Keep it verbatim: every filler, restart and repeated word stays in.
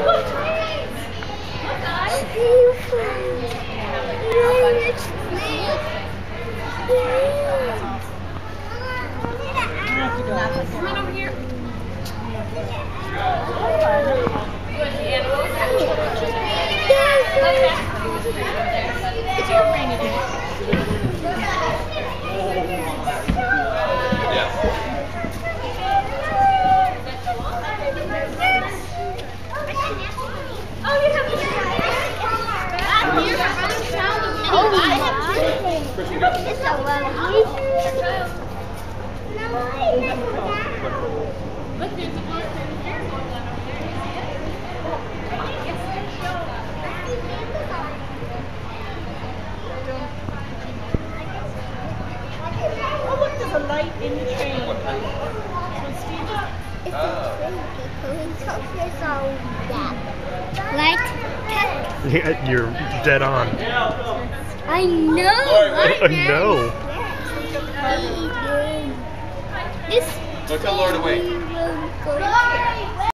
Come on over here. It's your rainy day. Oh, look, there's a light in the train. It's a train going Like Yeah, you're dead on. I know. I know. This Don't tell Laura to wait. train will go